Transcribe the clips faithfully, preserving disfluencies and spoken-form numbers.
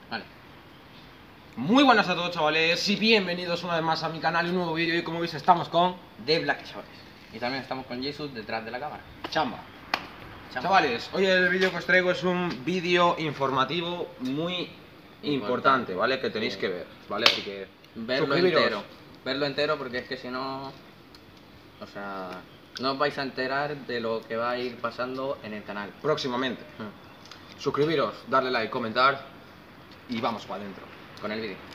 Vale. Muy buenas a todos, chavales, y bienvenidos una vez más a mi canal y un nuevo vídeo. Y como veis estamos con De Black, chavales. Y también estamos con Jesus detrás de la cámara. Chamba. Chamba. Chavales, hoy el vídeo que os traigo es un vídeo informativo muy importante, importante, ¿vale? Que tenéis que ver, ¿vale? Así que verlo entero. Verlo entero porque es que si no... O sea... No os vais a enterar de lo que va a ir pasando en el canal. Próximamente. Hmm. Suscribiros, darle like, comentar y vamos para adentro con el vídeo.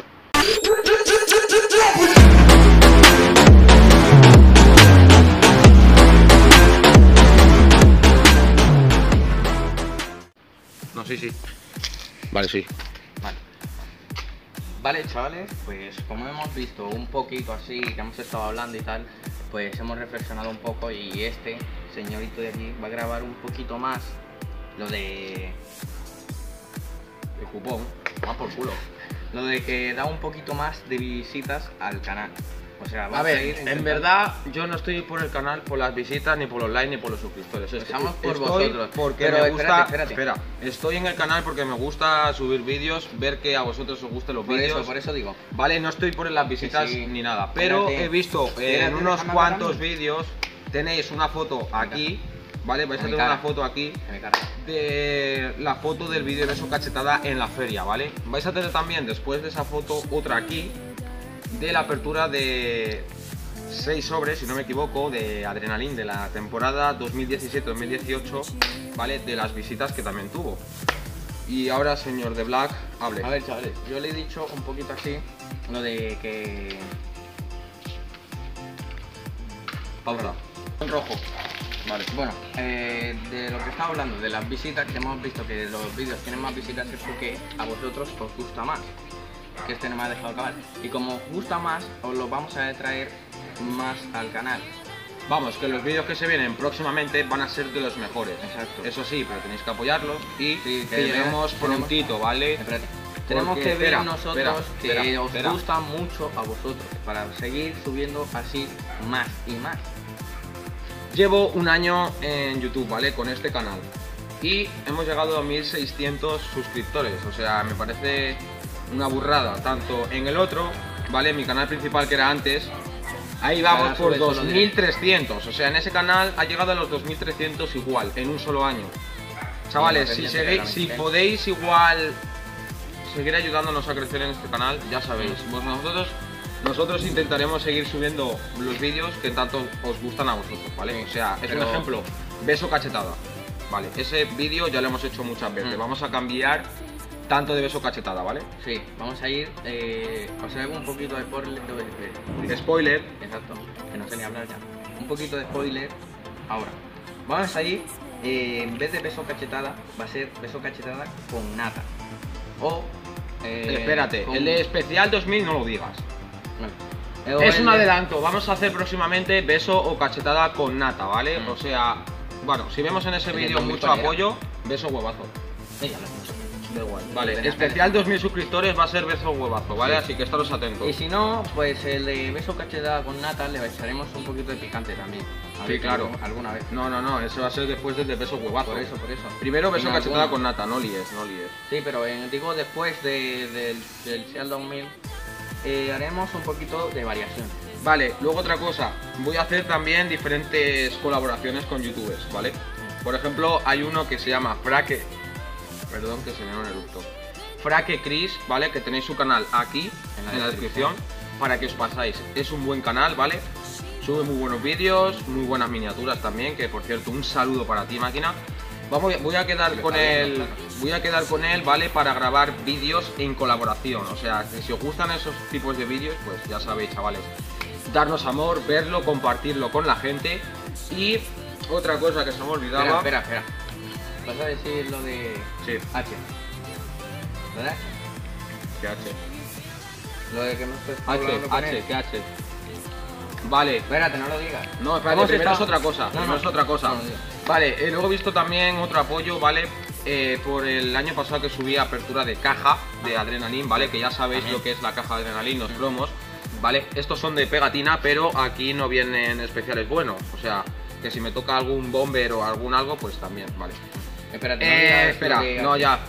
No, sí, sí. Vale, sí. Vale. Vale, chavales, pues como hemos visto un poquito así, que hemos estado hablando y tal, pues hemos reflexionado un poco y este señorito de aquí va a grabar un poquito más lo de... el cupón, más por culo. Lo de que da un poquito más de visitas al canal. O sea, a ver, a ir en verdad yo no estoy por el canal por las visitas, ni por los likes, ni por los suscriptores. Estamos por estoy vosotros. Porque pero me gusta, espérate, espérate. Espera, estoy en el canal porque me gusta subir vídeos, ver que a vosotros os gusten los por vídeos. Eso, por eso digo. Vale, no estoy por las visitas sí, sí. ni nada, pero espérate. he visto Espérate, en unos cuantos vídeos, tenéis una foto aquí, ¿vale? Vais a tener una foto aquí de la foto del vídeo de Beso Cachetada en la feria, ¿vale? Vais a tener también después de esa foto otra aquí de la apertura de seis sobres, si no me equivoco, de Adrenalin de la temporada dos mil diecisiete dos mil dieciocho, ¿vale? De las visitas que también tuvo. Y ahora, señor de Black, hable. A ver, chavales, yo le he dicho un poquito así lo de que... Pausa. En rojo. Vale, bueno, eh, de lo que estaba hablando, de las visitas, que hemos visto que los vídeos tienen más visitas es porque a vosotros os gusta más. Que este no me ha dejado acabar. Y como os gusta más, os lo vamos a traer más al canal. Vamos, que los vídeos que se vienen próximamente van a ser de los mejores. Exacto. Eso sí, pero tenéis que apoyarlos y sí, que, que lleguemos prontito, ¿vale? Espérate. Tenemos que ver espera, nosotros espera, que espera, os espera. gusta mucho a vosotros para seguir subiendo así más y más. Llevo un año en YouTube, ¿vale? Con este canal y hemos llegado a mil seiscientos suscriptores, o sea, me parece una burrada, tanto en el otro, ¿vale? Mi canal principal que era antes, ahí vamos por dos mil trescientos, o sea, en ese canal ha llegado a los dos mil trescientos igual, en un solo año. Chavales, si, seguís, si podéis igual seguir ayudándonos a crecer en este canal, ya sabéis, pues nosotros... Nosotros intentaremos seguir subiendo los vídeos que tanto os gustan a vosotros, ¿vale? Sí, o sea, es pero... un ejemplo, Beso Cachetada, ¿vale? Ese vídeo ya lo hemos hecho muchas veces, mm. vamos a cambiar tanto de Beso Cachetada, ¿vale? Sí, vamos a ir, eh, os hago un poquito de spoiler, de spoiler. Exacto, que no sé ni hablar ya. Un poquito de spoiler, ahora. Vamos a ir, eh, en vez de Beso Cachetada, va a ser Beso Cachetada con nata. O... Eh, Espérate, con... el de especial dos mil no lo digas. No. Es un adelanto, vamos a hacer próximamente beso o cachetada con nata, ¿vale? Mm. O sea, bueno, si vemos en ese vídeo mucho apoyo, beso huevazo. Sí, ya lo hemos. Da igual. Vale, pena, especial pena. dos mil suscriptores va a ser beso huevazo, ¿vale? Sí. Así que estaros atentos. Y si no, pues el de beso cachetada con nata le echaremos un poquito de picante también. A sí, claro. Alguna vez. No, no, no, eso va a ser después del de beso huevazo. Por eso, por eso. Primero beso cachetada alguna. con nata, no líes, no líes. Sí, pero eh, digo después de, de, del Seal dos mil. Eh, haremos un poquito de variación. Vale, luego otra cosa, voy a hacer también diferentes colaboraciones con youtubers, ¿vale? Por ejemplo, hay uno que se llama Frake, perdón que se me da un eructo, Frake Chris, ¿vale? Que tenéis su canal aquí, en la, en la descripción, para que os pasáis. Es un buen canal, ¿vale? Sube muy buenos vídeos, muy buenas miniaturas también, que por cierto, un saludo para ti, máquina. Vamos, voy a quedar con él, voy a quedar con él, ¿vale? Para grabar vídeos en colaboración. O sea, que si os gustan esos tipos de vídeos, pues ya sabéis, chavales. Darnos amor, verlo, compartirlo con la gente. Y otra cosa que se me olvidaba. Espera, espera, espera. ¿Vas a decir lo de sí. H? ¿Verdad? ¿Qué H? Lo de que no estés H, H, ¿qué H? Vale. Espérate, no lo digas. No, espérate, primero es otra cosa. No, primero no, es otra cosa. No, no, vale, eh, luego he visto también otro apoyo, ¿vale? Eh, por el año pasado que subí apertura de caja de Adrenalin, ¿vale? Que ya sabéis Amén. lo que es la caja de Adrenalin, los promos, ¿vale? Estos son de pegatina, pero aquí no vienen especiales buenos. O sea, que si me toca algún bomber o algún algo, pues también, ¿vale? Espérate, eh, no espera, que... no, ya.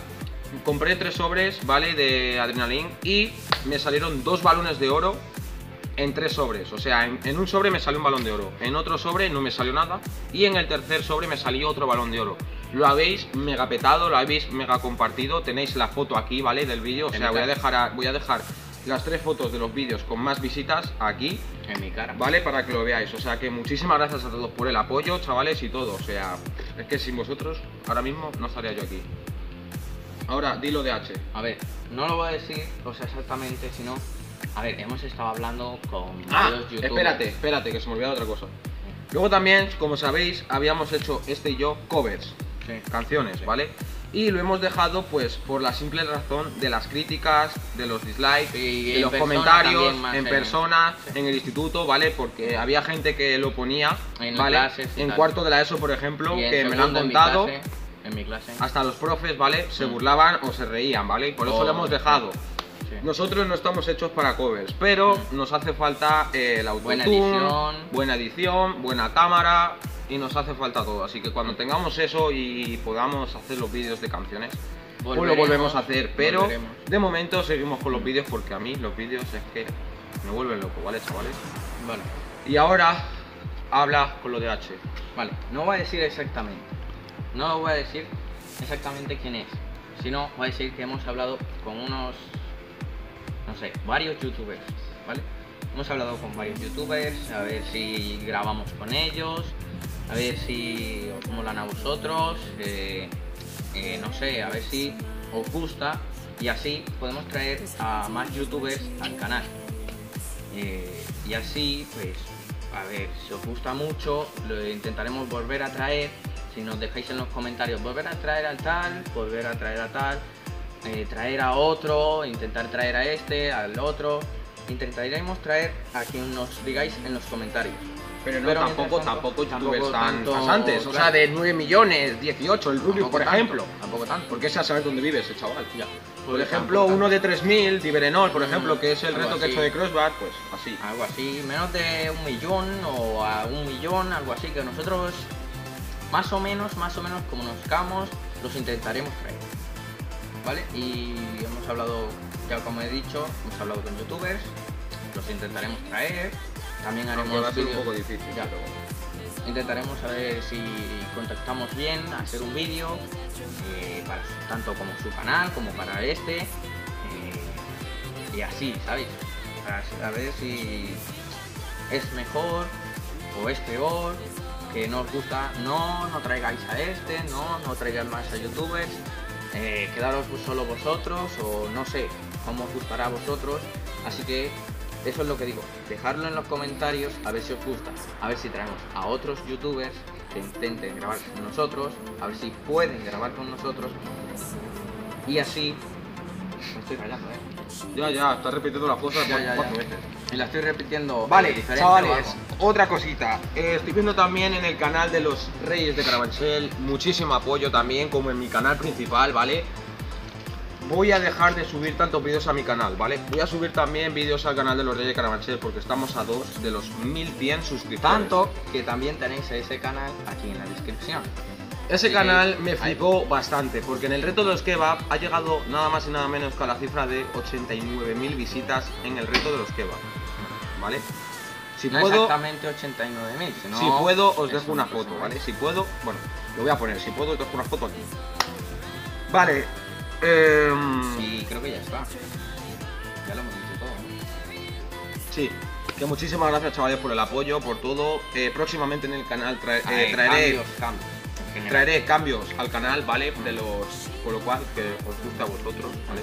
compré tres sobres, ¿vale? De Adrenaline y me salieron dos balones de oro en tres sobres. O sea, en, en un sobre me salió un balón de oro, en otro sobre no me salió nada y en el tercer sobre me salió otro balón de oro. Lo habéis mega petado, lo habéis mega compartido, tenéis la foto aquí, ¿vale? Del vídeo, o sea, voy a dejar, a, voy a dejar las tres fotos de los vídeos con más visitas aquí, en mi cara, ¿vale? Para que lo veáis. O sea que muchísimas gracias a todos por el apoyo, chavales, y todo. O sea, es que sin vosotros ahora mismo no estaría yo aquí. Ahora, dilo de H. A ver, no lo voy a decir, o sea, exactamente, sino... A ver, hemos estado hablando con Ah, varios youtubers. espérate, espérate, que se me olvidó otra cosa. Luego también, como sabéis, habíamos hecho este y yo covers, Sí. canciones, Sí. ¿vale? Y lo hemos dejado pues por la simple razón de las críticas, de los dislikes, Y de en los persona comentarios, también más, en eh. persona, Sí. en el instituto, ¿vale? Porque había gente que lo ponía, En ¿vale? clases y En tal. cuarto de la ESO, por ejemplo, Y en que me lo han segundo en mi contado. clase, en mi clase. Hasta los profes, ¿vale? Se Mm. burlaban o se reían, ¿vale? Y por eso Oh, lo hemos dejado. Sí. Nosotros no estamos hechos para covers, pero Mm. nos hace falta eh, el autotune, Buena edición. buena edición, buena cámara y nos hace falta todo. Así que cuando tengamos eso y podamos hacer los vídeos de canciones, pues lo volvemos a hacer. Pero volveremos. de momento seguimos con los vídeos porque a mí los vídeos es que me vuelven loco, ¿vale, chavales? Vale. Y ahora habla con lo de H. Vale, no voy a decir exactamente. No voy a decir exactamente quién es. Sino voy a decir que hemos hablado con unos, no sé, varios youtubers, ¿vale? Hemos hablado con varios youtubers, a ver si grabamos con ellos, a ver si os molan a vosotros, eh, eh, no sé, a ver si os gusta y así podemos traer a más youtubers al canal. Eh, y así, pues, a ver, si os gusta mucho, lo intentaremos volver a traer. Si nos dejáis en los comentarios, volver a traer al tal, volver a traer a tal, eh, traer a otro, intentar traer a este, al otro. Intentaremos traer a quien nos digáis en los comentarios. Pero no, Pero tampoco, mientras tanto, tampoco youtubers tampoco tan tanto, pasantes, o claro. sea, de nueve millones, dieciocho, el Rubius, Tampoco por tanto, ejemplo. Tampoco tanto. Porque es a saber dónde vive ese chaval. Ya. Por Pues ejemplo, tampoco uno tanto. de tres mil, Diverenol, por Mm, ejemplo, que es el algo reto que he así. hecho de Crossbar, pues así. Algo así, menos de un millón o a un millón, algo así, que nosotros más o menos, más o menos como nos camos, los intentaremos traer, ¿vale? Y hemos hablado, ya como he dicho, hemos hablado con youtubers, los intentaremos traer, también Aunque haremos va a ser un vídeos- poco difícil, ya. pero... Intentaremos a ver si contactamos bien, hacer un vídeo, eh, para su- tanto como su canal como para este, eh, y así, ¿sabéis? Para a ver si es mejor o es peor, que no os gusta, no, no traigáis a este, no, no traigáis más a youtubers, eh, quedaros solo vosotros o no sé cómo os gustará a vosotros, así que eso es lo que digo, dejadlo en los comentarios a ver si os gusta, a ver si traemos a otros youtubers que intenten grabar con nosotros, a ver si pueden grabar con nosotros y así... Me estoy rayando, eh. Ya, ya, estás repitiendo las cosas Ya, ya, cuatro ya. veces. Y la estoy repitiendo. Vale, eh, diferente o chavales, algo. otra cosita. Eh, estoy viendo también en el canal de los Reyes de Carabanchel muchísimo apoyo también, como en mi canal principal, ¿vale? Voy a dejar de subir tantos vídeos a mi canal, ¿vale? Voy a subir también vídeos al canal de los Reyes de Carabanchel porque estamos a dos de los mil cien suscriptores. Tanto que también tenéis ese canal aquí en la descripción. Ese Así canal que me ahí- flipó bastante porque en el reto de los kebab ha llegado nada más y nada menos que a la cifra de ochenta y nueve mil visitas en el reto de los kebab, ¿vale? Si No puedo, exactamente ochenta y nueve mil, sino... si puedo os es dejo una un foto, porcentaje. ¿vale? Si puedo, bueno, lo voy a poner, si puedo os dejo una foto aquí. Vale, em, Sí, creo que ya está. Ya lo hemos dicho todo, ¿no? sí, que muchísimas gracias chavales por el apoyo, por todo. Eh, próximamente en el canal trae- eh, Ay, traeré... Cambios, cambios. en general. Traeré cambios al canal, ¿vale? De los... Por lo cual, que os guste a vosotros, ¿vale?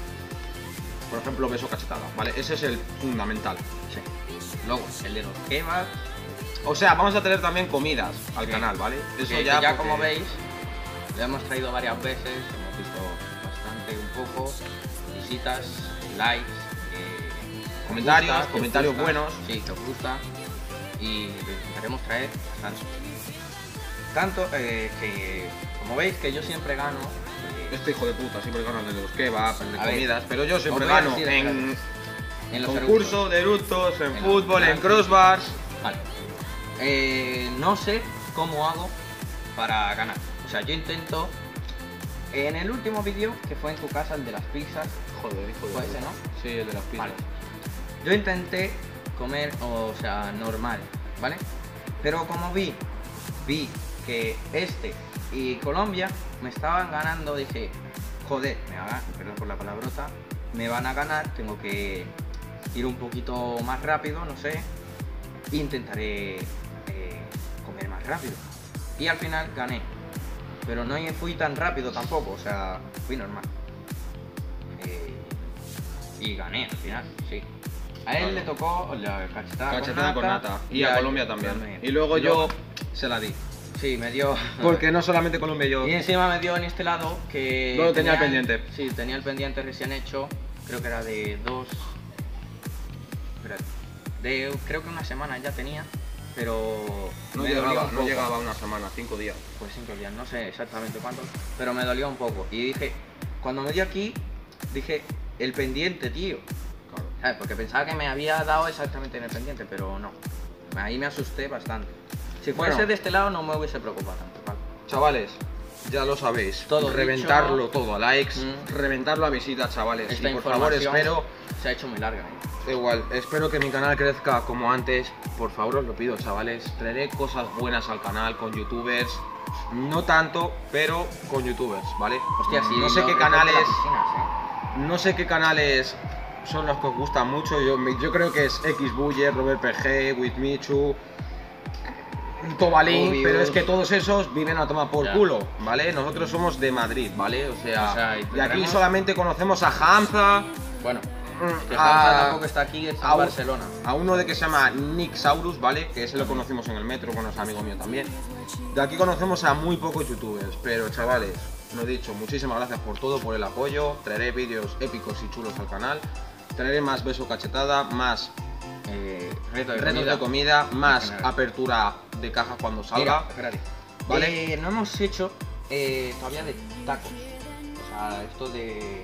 Por ejemplo, beso cachetada, ¿vale? Ese es el fundamental. Sí. Luego, el de los kebabs. O sea, vamos a tener también comidas al Sí. canal, ¿vale? Eso que ya, ya porque- como veis, lo hemos traído varias veces, hemos visto bastante, un poco, visitas, likes, eh, os Comentarios, gusta, que os comentarios gusta, buenos. Sí, que os gusta y lo intentaremos traer bastante. Tanto eh, que, como veis, que yo siempre gano. eh, Este hijo de puta siempre gana el de los kebabs, el de A ver, comidas, pero yo siempre os voy a gano decir, en en los concurso de eructos, en, En los fútbol, en rankings. crossbars. Vale. Eh, no sé cómo hago para ganar. O sea, yo intento En el último vídeo, que fue en tu casa, el de las pizzas, Joder, hijo de fue puta. ese, ¿no? Sí, el de las pizzas. Vale. Yo intenté comer, o sea, normal, ¿vale? Pero como vi, vi que este y Colombia me estaban ganando, dije, joder, me van a, perdón por la palabrota, me van a ganar, tengo que ir un poquito más rápido, no sé, e intentaré eh, comer más rápido. Y al final gané, pero no fui tan rápido tampoco, o sea, fui normal. Eh, y gané al final, sí. A él Vale. le tocó la cachetada, Cachetada con nata. Y a Colombia también. también. Y luego Y yo luego- se la di. Sí, me dio. Porque no solamente Colombia, yo... Y encima me dio en este lado que. No lo tenía el tenía- pendiente. Sí, tenía el pendiente recién hecho. Creo que era de dos. Espérate. De creo que una semana ya tenía. Pero. No me dolió llegaba, un no poco. llegaba una semana, cinco días. Pues cinco días, no sé exactamente cuántos. Pero me dolió un poco. Y dije. Cuando me dio aquí, dije. El pendiente, tío. Claro. ¿Sabes? Porque pensaba que me había dado exactamente en el pendiente, pero no. Ahí me asusté bastante. Si fuese Bueno. de este lado no me hubiese preocupado tanto. ¿vale? Chavales, ya lo sabéis. Todo reventarlo dicho. todo a likes, Mm. reventarlo a visitas, chavales. Esta y por favor, información espero... se ha hecho muy larga. ¿eh? Da igual, espero que mi canal crezca como antes. Por favor, os lo pido, chavales. Traeré cosas buenas al canal con youtubers. No tanto, pero con youtubers, ¿vale? Hostia, sí. no sé lo- qué lo de las canales... piscinas, ¿eh? No sé qué canales son los que os gustan mucho. Yo, yo creo que es Xbuller, Robert P G, With Michu, Tobalín, Rubius. pero es que todos esos viven a tomar por Ya. culo, ¿vale? Nosotros somos de Madrid, ¿vale? O sea, O sea, y de aquí tendremos- solamente conocemos a Hamza, Bueno, que a- Hamza tampoco está aquí, está a en un- Barcelona. a uno de que se llama Nick Saurus, ¿vale? Que ese lo conocimos en el metro, bueno, es amigo mío también. De aquí conocemos a muy pocos youtubers, pero chavales, lo he dicho, muchísimas gracias por todo, por el apoyo. Traeré vídeos épicos y chulos al canal. Traeré más beso cachetada, más Eh, reto de retos comida. de comida, más general. apertura de caja cuando salga. Mira, espérate. Vale. Eh, no hemos hecho eh, todavía de tacos. O sea, esto de.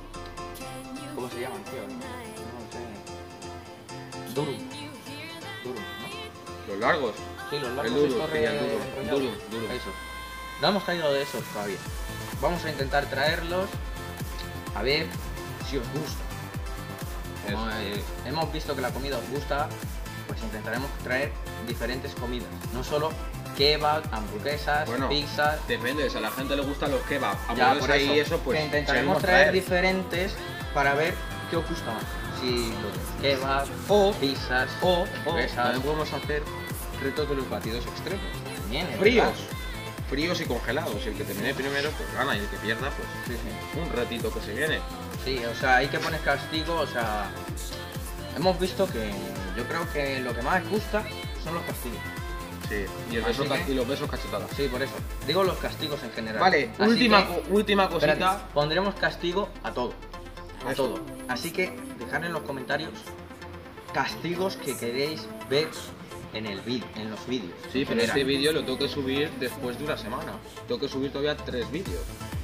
¿Cómo se llaman, tío? No sé. Durum. Durum, ¿no? Los largos. Sí, los largos El durum, estos sí, el re- durum, enrollados. durum, durum. Eso. No hemos traído de esos todavía. Vamos a intentar traerlos. A ver si os gusta. Como, eh, hemos visto que la comida os gusta, pues intentaremos traer diferentes comidas. No solo kebab, hamburguesas, Bueno, pizzas. Depende, si a la gente le gustan los kebab, Ya, hamburguesas por eso, y eso, pues que intentaremos seguimos traer, traer. diferentes para ver qué os gusta más. Si lo de kebab, O- pizzas, O, o hamburguesas. también podemos hacer retos de los batidos extremos. También, es Fríos. verdad. Fríos y congelados. El que termine primero, pues gana. Y el que pierda, pues Sí, sí. un ratito que se viene. Sí, o sea, hay que poner castigo, o sea, hemos visto que yo creo que lo que más gusta son los castigos. Sí. Y, el Así beso ca- que- y los besos cachetadas. Sí, por eso. Digo los castigos en general. Vale, Así última, que, co- última cosita. espérate, pondremos castigo a todo. A Eso. todo. Así que dejad en los comentarios castigos que queréis ver en el vídeo, en los vídeos. Sí, en pero este general. vídeo lo tengo que subir después de una semana. Tengo que subir todavía tres vídeos.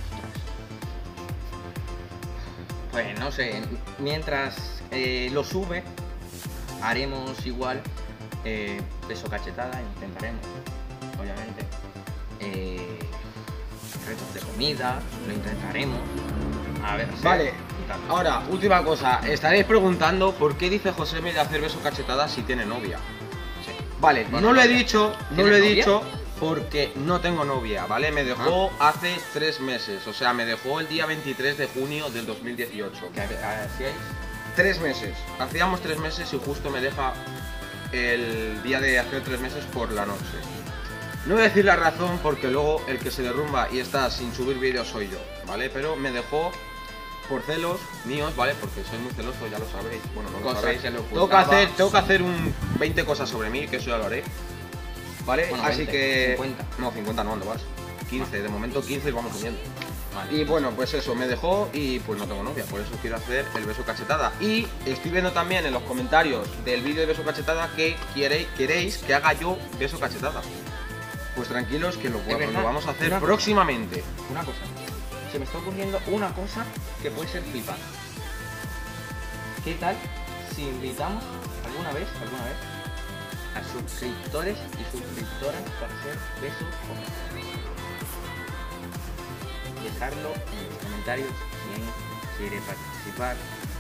Pues no sé, mientras eh, lo sube, haremos igual eh, beso cachetada, intentaremos, obviamente. Eh, retos de comida, lo intentaremos. A ver, sí, Vale, y tal. ahora, última cosa. Estaréis preguntando por qué dice José de hacer beso cachetada si tiene novia. Sí. Vale, Bueno, no lo he novia. dicho, no ¿Tienes lo he novia? dicho porque no tengo novia, ¿vale? Me dejó hace tres meses, o sea, me dejó el día veintitrés de junio del dos mil dieciocho. ¿Qué hacíais? Tres meses, hacíamos tres meses y justo me deja el día de hacer tres meses por la noche. No voy a decir la razón porque luego el que se derrumba y está sin subir vídeos soy yo, ¿vale? Pero me dejó por celos míos, ¿vale? Porque soy muy celoso, ya lo sabéis. Bueno, no lo Cosas sabéis. que le Tengo que ocultaba. hacer, tengo que hacer un veinte cosas sobre mí, que eso ya lo haré. ¿Vale? Bueno, Así veinte, que... cincuenta. No, cincuenta no, ¿dónde vas? quince, de momento quince y vamos subiendo. Vale. Y bueno, pues eso, me dejó y pues no tengo novia, por eso quiero hacer el beso cachetada. Y estoy viendo también en los comentarios del vídeo de beso cachetada que queréis, queréis que haga yo beso cachetada. Pues tranquilos que lo, Es lo verdad, vamos a hacer una- próximamente. Una cosa, se me está ocurriendo una cosa que puede ser flipante. ¿Qué tal si invitamos alguna vez, alguna vez, a suscriptores y suscriptoras para hacer besos con dejarlo en los comentarios quién quiere participar,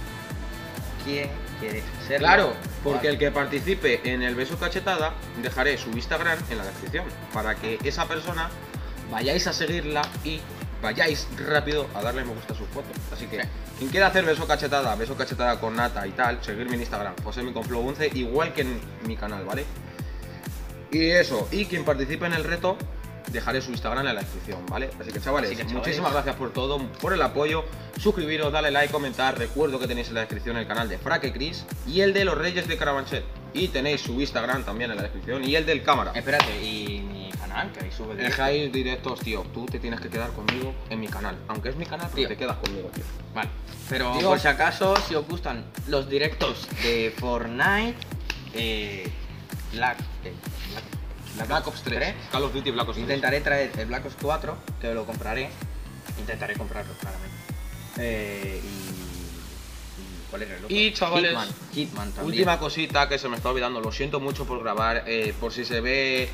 quién quiere ser. Claro, porque el que participe en el beso cachetada, dejaré su Instagram en la descripción para que esa persona vayáis a seguirla y vayáis rápido a darle me gusta a sus fotos. Así que sí. Quien quiera hacer beso cachetada, beso cachetada con nata y tal, seguirme en Instagram, JoseMiConflow once, igual que en mi canal, ¿vale? Y eso, y quien participe en el reto, dejaré su Instagram en la descripción, ¿vale? Así que chavales, Así que, chavales, muchísimas gracias por todo, por el apoyo. Suscribiros, dale like, comentar. Recuerdo que tenéis en la descripción el canal de Fraque Chris y el de los Reyes de Carabanchel. Y tenéis su Instagram también en la descripción y el del cámara. Espérate, y mi canal, que ahí sube directo. Dejáis directos, tío. Tú te tienes que quedar conmigo en mi canal. Aunque es mi canal, pero Tío. te quedas conmigo, tío. Vale, pero Digo- por si acaso, si os gustan los directos de Fortnite, eh, Black, eh, Black, Black Ops tres. Call of Duty Black Ops tres. Intentaré traer el Black Ops cuatro, que lo compraré. Intentaré comprarlo, claramente. Eh, y, y- ¿Cuál era el otro? Y, chavales, Hitman, Hitman también. Última cosita que se me está olvidando, lo siento mucho por grabar, eh, por si se ve,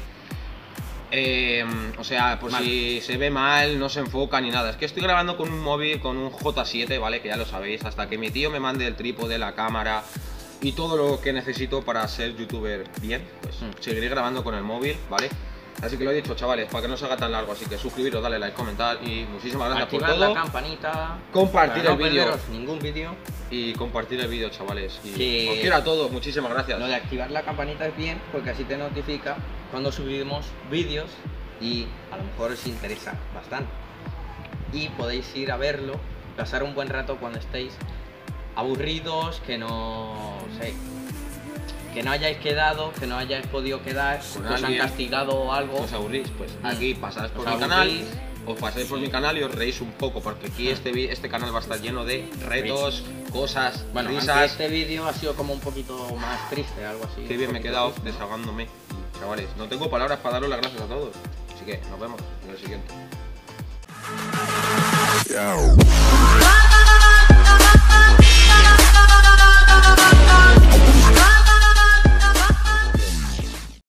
eh, o sea, por Mal. si se ve mal, no se enfoca ni nada. Es que estoy grabando con un móvil, con un J siete, ¿vale? Que ya lo sabéis, hasta que mi tío me mande el trípode, la cámara y todo lo que necesito para ser youtuber bien, pues Mm. seguiré grabando con el móvil, ¿vale? Así que lo he dicho, chavales, para que no se haga tan largo, así que suscribiros, dale like, comentar y muchísimas gracias Activad por todo. la campanita. Compartir para el no vídeo. perderos ningún vídeo. Y compartir el vídeo, chavales. Y Que- os quiero a todos, muchísimas gracias. Lo de activar la campanita es bien porque así te notifica cuando subimos vídeos y a lo mejor os interesa bastante. Y podéis ir a verlo, pasar un buen rato cuando estéis aburridos, que no sé, que no hayáis quedado, que no hayáis podido quedar, Con que os han alguien. castigado o algo. ¿Os aburrís? Pues Mm. aquí pasáis por Os mi aburrís. canal, os pasáis por mi canal y os reís un poco, porque aquí este, vi- este canal va a estar lleno de retos, cosas, Bueno, aunque risas. este vídeo ha sido como un poquito más triste, algo así. Qué bien un me he poquito quedado triste. desahogándome. Y, chavales, no tengo palabras para daros las gracias a todos. Así que nos vemos en el siguiente. Yo.